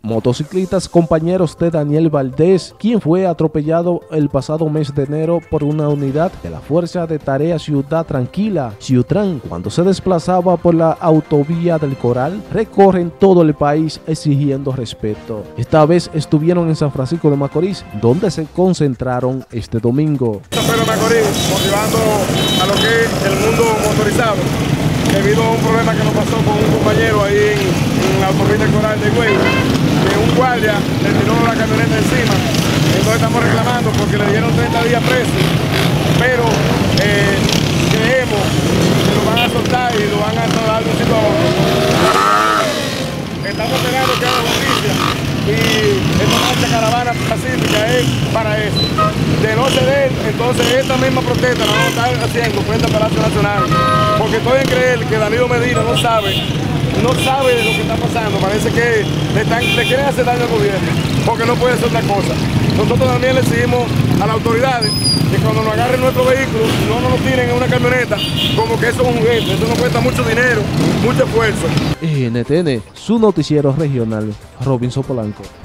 Motociclistas compañeros de Daniel Valdés, quien fue atropellado el pasado mes de enero por una unidad de la Fuerza de Tarea Ciudad Tranquila, Ciutran, cuando se desplazaba por la autovía del Coral, recorren todo el país exigiendo respeto. Esta vez estuvieron en San Francisco de Macorís, donde se concentraron este domingo. San Pedro de Macorís, motivando a lo que es el mundo motorizado, debido a un problema que nos pasó con un compañero ahí en la autovía del Coral de Güey, que un guardia le tiró la camioneta encima. Entonces estamos reclamando porque le dieron 30 días preso, pero creemos que lo van a soltar y lo van a dar de un sitio a otro. Estamos esperando que haga justicia y esta marcha caravana pacífica es para eso. De no ceder, entonces esta misma protesta la vamos a estar haciendo frente al Palacio Nacional, porque estoy en creer que Danilo Medina no sabe de lo que está pasando. Parece que le quieren hacer daño al gobierno, porque no puede ser otra cosa. Nosotros también le exigimos a las autoridades que cuando nos agarren nuestro vehículo no nos lo tiren en una camioneta, como que eso es un juguete. Eso nos cuesta mucho dinero, mucho esfuerzo. NTN, su noticiero regional, Robinson Polanco.